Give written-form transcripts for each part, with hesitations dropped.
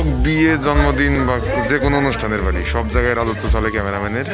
বিয়ে, জন্মদিন বা যে কোনো অনুষ্ঠানের বাড়ি সব জায়গায় রাজত্ব চলে ক্যামেরাম্যানের।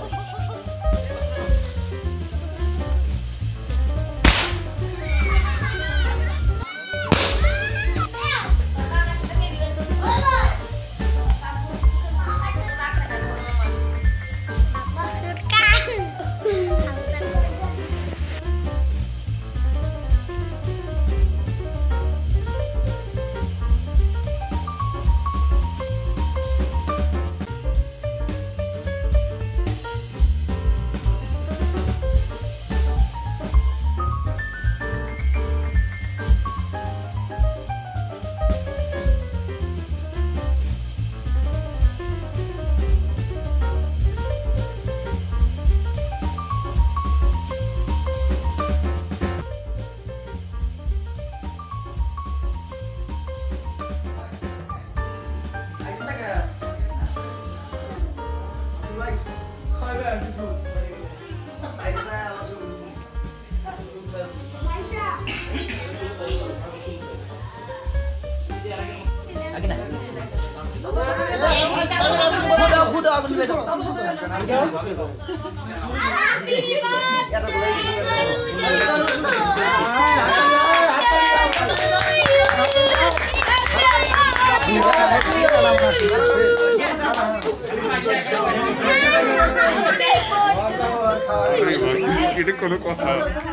এটা কোনো কথা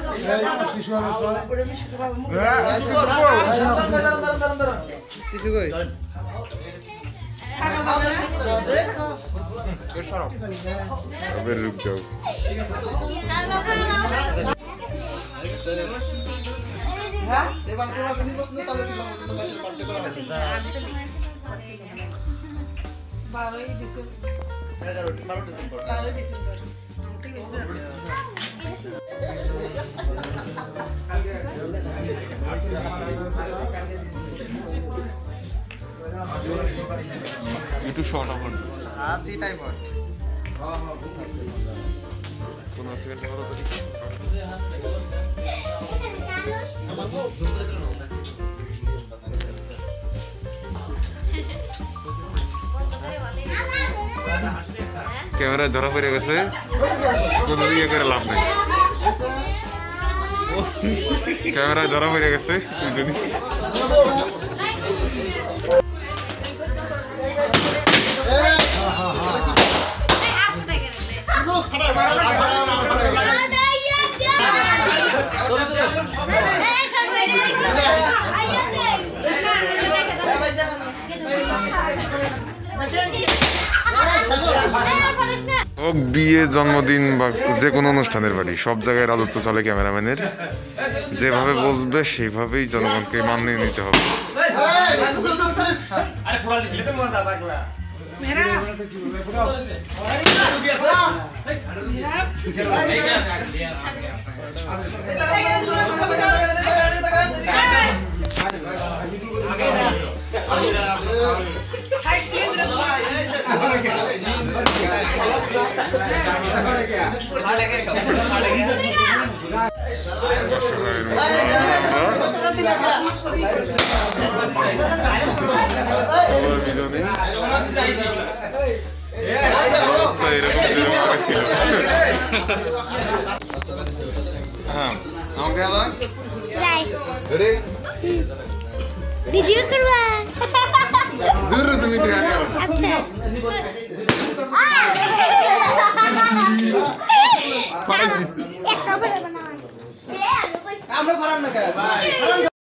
रुक जाओ। একটু শর্ট আমার হাতিটাই বট কোন সেকেন্ড করো তো ক্যামেরা ধরা পড়ে গেছে কোনো ইয়ে করে লাভ নাই ক্যামেরা ধরা পড়ে গেছে ও বিয়ে, জন্মদিন বা যে কোনো অনুষ্ঠানের বাড়ি সব জায়গায় রাজত্ব চলে ক্যামেরাম্যানের। যেভাবে বলবে সেইভাবেই জনগণকে মানিয়ে নিতে হবে। ভিডিও করবা দূর তুমি দেখা আচ্ছা আমরা করার না